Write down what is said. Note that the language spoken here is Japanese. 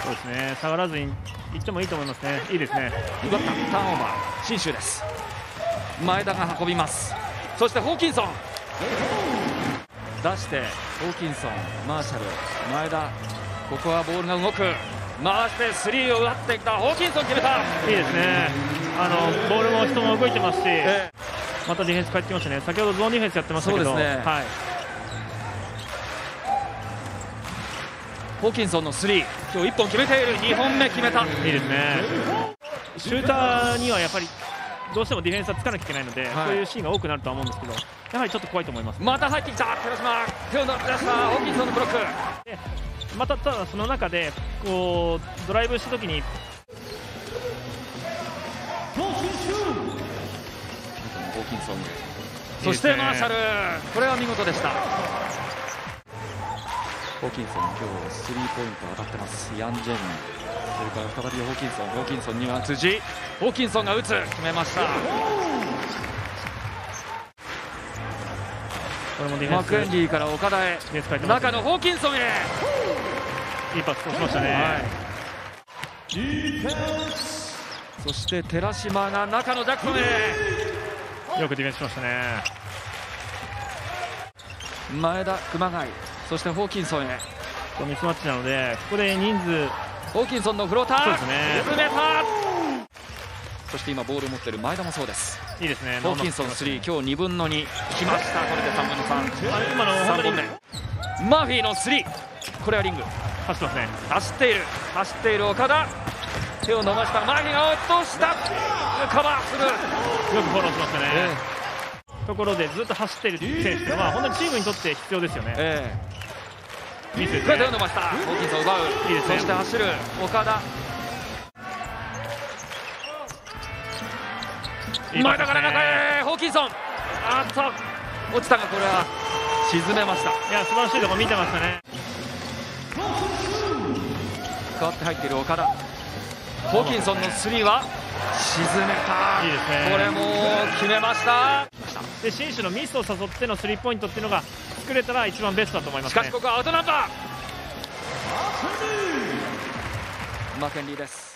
そうですね、下がらずにいってもいいと思いますね。いいですね。 奪ったターンオーバー、信州です。前田が運びます。そしてホーキンソン出して、ホーキンソン、マーシャル、前田、ここはボールが動く、回してスリーを奪ってきたホーキンソン、決めた。 いいですね。ボールも人も動いてますし、またディフェンス帰ってきましたね。先ほどゾーンディフェンスやってましたけど、 そうですね、 はい、 ホーキンソンのスリー、今日1本決めている。2本目決めた。 いいですね。シューターにはやっぱりどうしてもディフェンスはつかなきゃいけないので、そういうシーンが多くなるとは思うんですけど、やはりちょっと怖いと思います。 また入ってきた、寺島、手を出したホーキンソンのブロック。 でまた、ただその中でこうドライブしたときに、 ホーキンソン、そしてマーシャル、これは見事でした。ホーキンソン、今日スリーポイント当たってます。ヤン・ジェン、それから再びホーキンソン、ホーキンソンには辻、ホーキンソンが打つ、決めました。 これもディフェンス、 マクエンリーから岡田へ、中のホーキンソンへ、 いいパスをしましたね。 はい、そして寺島が中のジャクソンへ、 よくディフェンスしましたね。 前田、熊谷、そしてホーキンソンへ、 ミスマッチなので、ここで人数、 ホーキンソンのフローター、 そうですね、 沈めた。そして今ボールを持っている前田もそうです。 いいですね。 ホーキンソン3、今日2分の2きました。これで3分の3、 今の 3本目、マーフィーの3、これはリング、 走ってますね。 走っている岡田、手を伸ばしたマーフィーが落とした、カバーする、 よくフォローしましたね。ところでずっと走っている選手は本当にチームにとって必要ですよね。いいですね。 手を伸ばした、ホーキンソン奪う、 いいですね。 そして走る岡田、前田から中へ、ホーキンソン、落ちたが、これは沈めました。 いや、素晴らしいところ見てましたね。 代わって入っている岡田、ホーキンソンの3は沈めた。 いいですね。 これも決めました。 で、信州のミスを誘ってのスリーポイントっていうのが作れたら一番ベストだと思いますね。 しかしここはアウトナンバー、マーケンリーです。